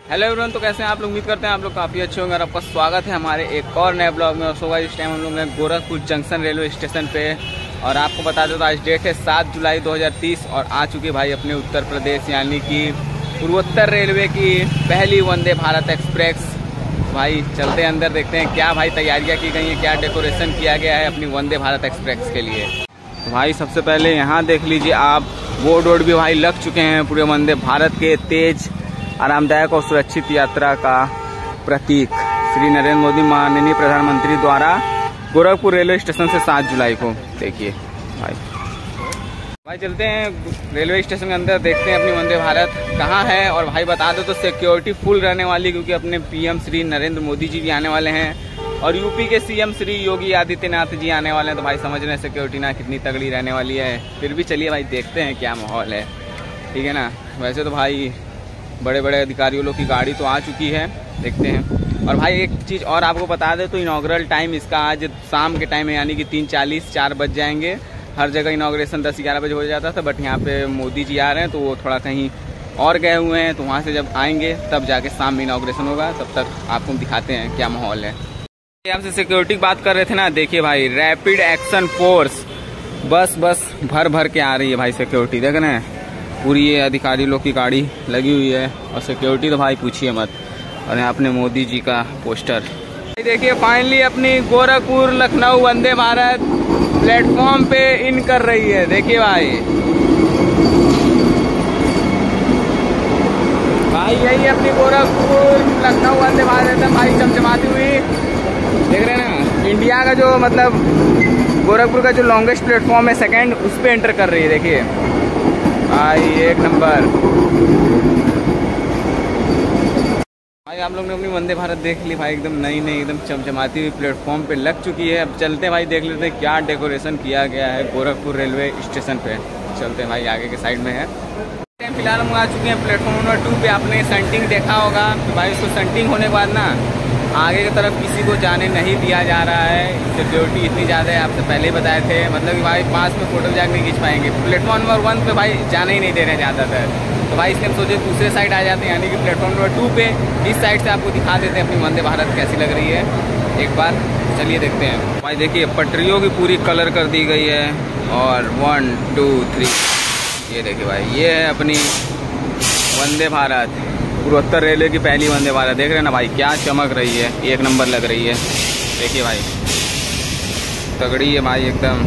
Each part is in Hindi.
हेलो एवरीवन, तो कैसे हैं आप लोग? उम्मीद करते हैं आप लोग काफ़ी अच्छे होंगे और आपका स्वागत है हमारे एक और नए ब्लॉग में। और सो गाइस, इस टाइम हम लोग हैं गोरखपुर जंक्शन रेलवे स्टेशन पे और आपको बता दें तो आज डेट है 7 जुलाई 2030 और आ चुकी भाई अपने उत्तर प्रदेश यानी कि पूर्वोत्तर रेलवे की पहली वंदे भारत एक्सप्रेस। भाई चलते हैं अंदर, देखते हैं क्या भाई तैयारियाँ की गई हैं, क्या डेकोरेशन किया गया है अपनी वंदे भारत एक्सप्रेस के लिए। तो भाई सबसे पहले यहाँ देख लीजिए आप, बोर्ड भी भाई लग चुके हैं पूरे वंदे भारत के तेज, आरामदायक और सुरक्षित यात्रा का प्रतीक श्री नरेंद्र मोदी माननीय प्रधानमंत्री द्वारा गोरखपुर रेलवे स्टेशन से 7 जुलाई को। देखिए भाई चलते हैं रेलवे स्टेशन के अंदर, देखते हैं अपनी वंदे भारत कहाँ है। और भाई बता दो तो सिक्योरिटी फुल रहने वाली, क्योंकि अपने पीएम श्री नरेंद्र मोदी जी भी आने वाले हैं और यूपी के सीएम श्री योगी आदित्यनाथ जी आने वाले हैं। तो भाई समझ रहे हैं सिक्योरिटी ना कितनी तगड़ी रहने वाली है। फिर भी चलिए भाई देखते हैं क्या माहौल है, ठीक है ना। वैसे तो भाई बड़े बड़े अधिकारियों लोग की गाड़ी तो आ चुकी है, देखते हैं। और भाई एक चीज़ और आपको बता दें तो इनॉग्रल टाइम इसका आज शाम के टाइम है, यानी कि 3:40 4 बज जाएंगे। हर जगह इनॉग्रेशन 10-11 बजे हो जाता था, बट यहाँ पे मोदी जी आ रहे हैं तो वो थोड़ा कहीं और गए हुए हैं, तो वहाँ से जब आएंगे तब जाके शाम में इनॉग्रेशन होगा। तब तक आपको दिखाते हैं क्या माहौल है। आपसे सिक्योरिटी की बात कर रहे थे ना, देखिए भाई रैपिड एक्शन फोर्स बस भर भर के आ रही है भाई सिक्योरिटी, देख रहे हैं पूरी ये अधिकारी लोग की गाड़ी लगी हुई है और सिक्योरिटी तो भाई पूछिए मत। और यहाँ अपने मोदी जी का पोस्टर देखिए। फाइनली अपनी गोरखपुर लखनऊ वंदे भारत प्लेटफॉर्म पे इन कर रही है, देखिए भाई यही अपनी गोरखपुर लखनऊ वंदे भारत है भाई, चमचमाती हुई, देख रहे हैं ना। इंडिया का जो मतलब गोरखपुर का जो लॉन्गेस्ट प्लेटफॉर्म है सेकंड, उस पर एंटर कर रही है, देखिए भाई एक नंबर। भाई आप लोग ने अपनी वंदे भारत देख ली भाई, एकदम नई एकदम चमचमाती हुई प्लेटफॉर्म पे लग चुकी है। अब चलते हैं भाई, देख लेते हैं क्या डेकोरेशन किया गया है गोरखपुर रेलवे स्टेशन पे। चलते हैं भाई, आगे के साइड में है। फिलहाल हम आ चुके हैं प्लेटफॉर्म नंबर 2 पे। आपने संटिंग देखा होगा तो भाई उसको संटिंग होने के बाद ना आगे की तरफ किसी को जाने नहीं दिया जा रहा है। सिक्योरिटी इतनी ज़्यादा है, आपसे पहले ही बताए थे, मतलब कि भाई पास में फोटो जाके नहीं खींच पाएंगे। प्लेटफॉर्म नंबर 1 पे भाई जाने ही नहीं दे रहे ज़्यादातर, तो भाई इसलिए हम सोचे दूसरे साइड आ जाते हैं, यानी कि प्लेटफॉर्म नंबर 2 पे इस साइड से आपको दिखा देते हैं अपनी वंदे भारत कैसी लग रही है एक बार। चलिए देखते हैं भाई। देखिए पटरियों की पूरी कलर कर दी गई है और 1 2 3 ये देखिए भाई, ये है अपनी वंदे भारत पूर्वोत्तर रेलवे की पहली वंदे भारत। देख रहे हैं ना भाई क्या चमक रही है, एक नंबर लग रही है। देखिए भाई तगड़ी है भाई एकदम।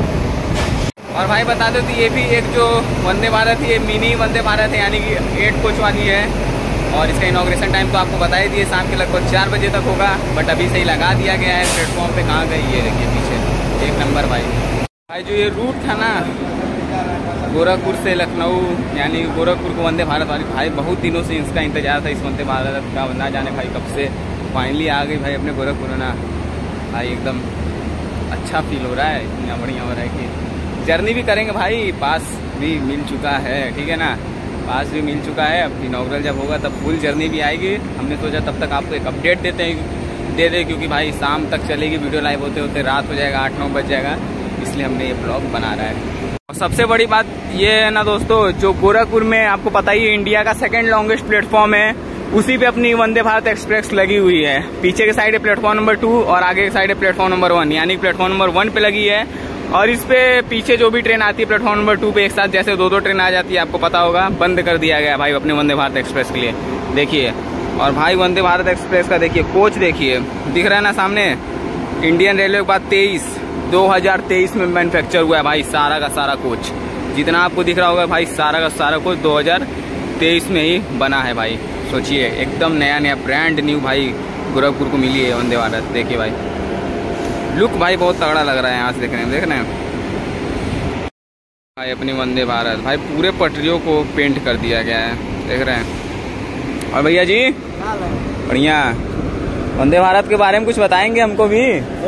और भाई बता दो तो ये भी एक जो वंदे भारत ये मिनी वंदे भारत है, यानी कि 8 कोच वाली है। और इसका इनॉग्रेशन टाइम तो आपको बता ही दिए, शाम के लगभग 4 बजे तक होगा, बट अभी से ही लगा दिया गया है। प्लेटफॉर्म पे कहाँ गई ये देखिए पीछे, एक नंबर भाई। जो ये रूट था ना गोरखपुर से लखनऊ, यानी गोरखपुर को वंदे भारत वाली, भाई बहुत दिनों से इसका इंतजार था, इस वंदे भारत का। ना जाने भाई कब से फाइनली आ गई भाई अपने गोरखपुर ना भाई। एकदम अच्छा फील हो रहा है, इतना बढ़िया हो रहा है कि जर्नी भी करेंगे भाई। पास भी मिल चुका है, ठीक है ना, पास भी मिल चुका है। अब इनॉग्रल जब होगा तब फुल जर्नी भी आएगी। हमने सोचा तब तक आपको एक अपडेट दे दे, क्योंकि भाई शाम तक चलेगी वीडियो, लाइव होते होते रात हो जाएगा, 8-9 बज जाएगा, इसलिए हमने ये ब्लॉग बना रहा है। और सबसे बड़ी बात ये है ना दोस्तों, जो गोरखपुर में आपको पता ही है इंडिया का सेकंड लॉन्गेस्ट प्लेटफॉर्म है, उसी पे अपनी वंदे भारत एक्सप्रेस लगी हुई है। पीछे के साइड है प्लेटफॉर्म नंबर 2 और आगे के साइड है प्लेटफॉर्म नंबर 1, यानी प्लेटफॉर्म नंबर 1 पे लगी है। और इस पे पीछे जो भी ट्रेन आती है प्लेटफॉर्म नंबर 2 पे एक साथ जैसे 2-2 ट्रेन आ जाती है, आपको पता होगा, बंद कर दिया गया भाई अपने वंदे भारत एक्सप्रेस के लिए, देखिए। और भाई वंदे भारत एक्सप्रेस का देखिए कोच, देखिए दिख रहा है ना सामने, इंडियन रेलवे के बाद 2023 में मैन्युफैक्चर हुआ है भाई सारा का सारा कोच। जितना आपको दिख रहा होगा भाई सारा का सारा कोच 2023 में ही बना है भाई। सोचिए एकदम नया ब्रांड न्यू भाई गोरखपुर को मिली है वंदे भारत। देखिए भाई लुक भाई बहुत तगड़ा लग रहा है यहाँ से देखने में, देख रहे हैं भाई अपनी वंदे भारत। भाई पूरे पटरियों को पेंट कर दिया गया है, देख रहे हैं। और भैया जी बढ़िया, वंदे भारत के बारे में कुछ बताएंगे हमको भी?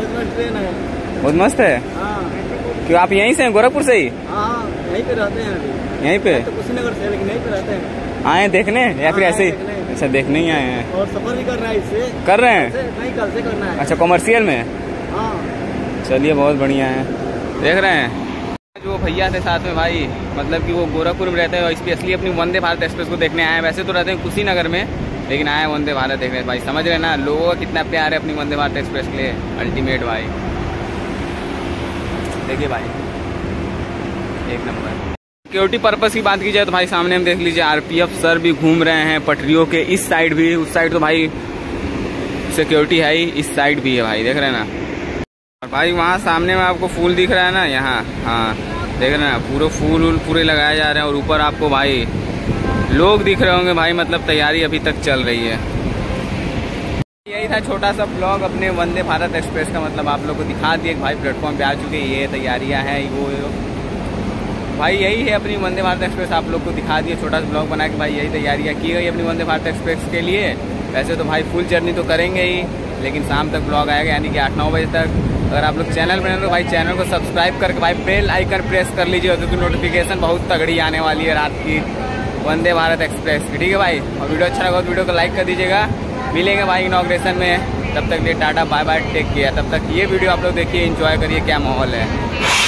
बहुत मस्त है। क्यों आप यहीं से हैं, गोरखपुर से ही? हाँ, यहीं पे रहते हैं अभी। यहीं पे? तो कुशीनगर से, लेकिन यहीं पे रहते हैं। आए देखने या फिर ऐसे ही? अच्छा देखने ही आए हैं। और सफर भी कर रहे हैं इससे? कर रहे हैं? नहीं, कल से करना है। अच्छा कमर्शियल में? हाँ चलिए बहुत बढ़िया है। देख रहे हैं जो भैया थे साथ में भाई, मतलब कि वो गोरखपुर में रहते हैं और स्पेशली अपनी वंदे भारत एक्सप्रेस को देखने आए हैं। वैसे तो रहते हैं कुशीनगर में, लेकिन आए वंदे भारत देखने भाई, समझ रहे ना लोगों का कितना प्यार है अपनी वंदे भारत एक्सप्रेस के लिए। अल्टीमेट भाई, देखिए भाई एक नंबर। सिक्योरिटी पर्पस की बात की जाए तो भाई सामने हम देख लीजिए आरपीएफ सर भी घूम रहे हैं पटरियों के इस साइड भी, उस साइड तो भाई सिक्योरिटी है ही, इस साइड भी है भाई, देख रहे हैं ना। और भाई वहाँ सामने में आपको फूल दिख रहा है ना, यहाँ हाँ देख रहे हैं ना, पूरे फूल पूरे लगाए जा रहे हैं। और ऊपर आपको भाई लोग दिख रहे होंगे भाई, मतलब तैयारी अभी तक चल रही है। यही था छोटा सा ब्लॉग अपने वंदे भारत एक्सप्रेस का, मतलब आप लोग को दिखा दिए भाई प्लेटफॉर्म पे आ चुके, ये तैयारियां हैं वो भाई, यही है अपनी वंदे भारत एक्सप्रेस। आप लोग को दिखा दिए छोटा सा ब्लॉग बना के भाई, यही तैयारियां की गई अपनी वंदे भारत एक्सप्रेस के लिए। वैसे तो भाई फुल जर्नी तो करेंगे ही, लेकिन शाम तक ब्लॉग आएगा, यानी कि 8-9 बजे तक। अगर आप लोग चैनल बने तो भाई चैनल को सब्सक्राइब करके भाई बेल आइकन प्रेस कर लीजिए, क्योंकि नोटिफिकेशन बहुत तगड़ी आने वाली है रात की वंदे भारत एक्सप्रेस की, ठीक है भाई। और वीडियो अच्छा लगा तो वीडियो को लाइक कर दीजिएगा। मिलेंगे भाई इनॉग्रेशन में, तब तक लिए tata bye bye take care. तब तक ये वीडियो आप लोग देखिए, एंजॉय करिए क्या माहौल है।